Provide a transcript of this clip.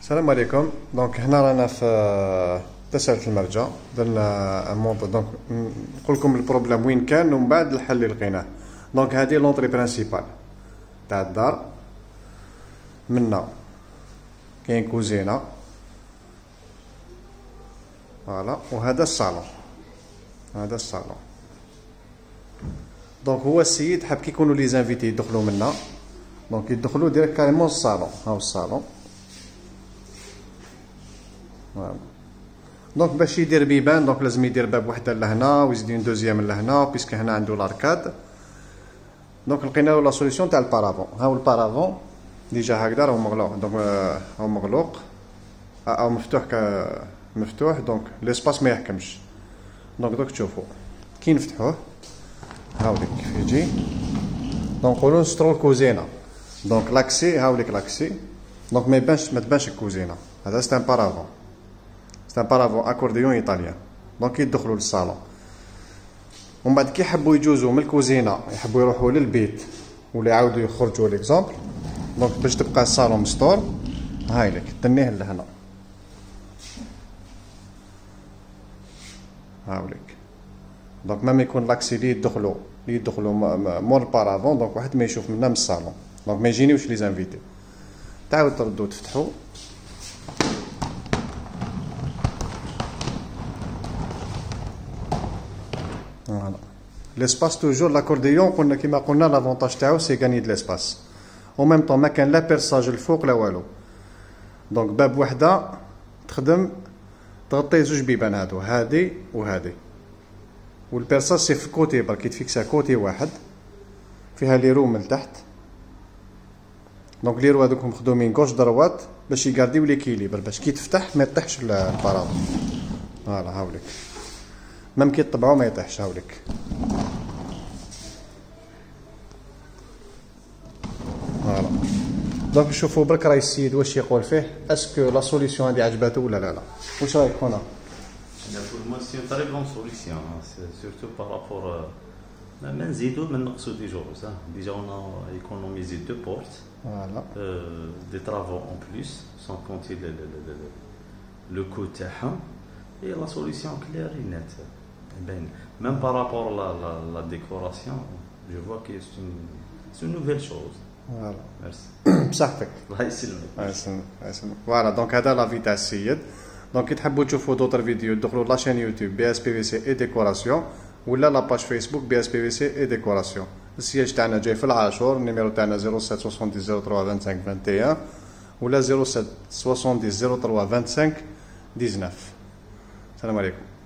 السلام عليكم. دونك هنا رانا في تسعة المرجع. درنا مونط. دونك نقول لكم البروبليم وين كان ومن بعد الحل اللي لقيناه. دونك هذه لونطري برينسيبال تاع الدار. منا كاين كوزينه فوالا، وهذا الصالون. هذا الصالون. دونك هو السيد حاب كي يكونوا لي زانفيتي يدخلوا منا، دونك يدخلوا ديريكت كاريمون الصالون. هاو الصالون. فوالا. دونك باش يدير بيبان دونك لازم يدير باب وحده لهنا ويزيد اون دوزيام لهنا، بيسك هنا عنده لاركاد. دونك لقينا له لا سوليسيون تاع البارافون. هاو البارافون ديجا هكذا راهو مغلوق. دونك هاو مغلوق او مفتوح مفتوح. دونك ليسباس ما يحكمش. دونك تشوفوا كي نفتحوه هاوليك كيف يجي. دونك نقولوا نسترو الكوزينه. دونك لاكسي هاوليك لاكسي. دونك ما تبانش الكوزينه. هذا سي ان بارافون. سي ان بارافون اكورديون ايطاليان. دونك يدخلوا للصالون ومن بعد كي يحبوا يجوزوا من الكوزينه يحبوا يروحوا للبيت ولا يعاودوا يخرجوا ليكزومبل. دونك باش تبقى الصالون مستور هايلك تنيه لهنا هاوليك. دونك ميم يكون لاكسي لي يدخلوا مور البارافون. دونك واحد ما يشوف منا من الصالون. دونك ما يجينيوش لي زانفيتي. تعاود تردوا تفتحوا. فوالا. ليسباس توجور لاكورديون قلنا كيما قلنا لافونتاج تاعو سي غاني د ليسباس. او ميم طون ما كان لا بيرساج الفوق لا والو. دونك باب وحده تخدم تغطي زوج بيبان هادو، هادي وهادي. والبيرساج سي في كوتي برك يتفيكسا كوتي واحد فيها لي رو من تحت. دونك لي رو هادوك مخدومين كوش دروات باش يغارديو ليكيليبر باش كي تفتح ما يطيحش البارافون. فوالا هاوليك ميم كي طبعو ما يطيحش هاوليك. فوالا. دونك نشوفو برك راهي السيد واش يقول فيه. اسكو لا سوليسيون هادي عجباتو ولا لا؟ واش رايك خونا؟ Pour moi, c'est une très bonne solution. C'est surtout par rapport à. Mais nzidou, mais naqsou des jours. Déjà, on a économisé 2 portes. Voilà. Des travaux en plus, sans compter le coût تاعها. Et la solution claire et nette. Ben, même par rapport à la décoration, je vois que c'est une nouvelle chose. Voilà. Merci. بصحتك. الله يسلمك. الله يسلمك. الله يسلمك. فوالا. دونك هذا لافي تاع السيد. دونك كي تحبوا تشوفوا دوطر فيديو دخلوا لاشين يوتيوب بي اس بي في سي اي ديكوراسيون ولا لاباج فيسبوك بي اس بي في سي اي ديكوراسيون. السياج تاعنا جاي في العاشور. النيميرو تاعنا 07 70 03 25 21 ولا 07 70 03 25 19. السلام عليكم.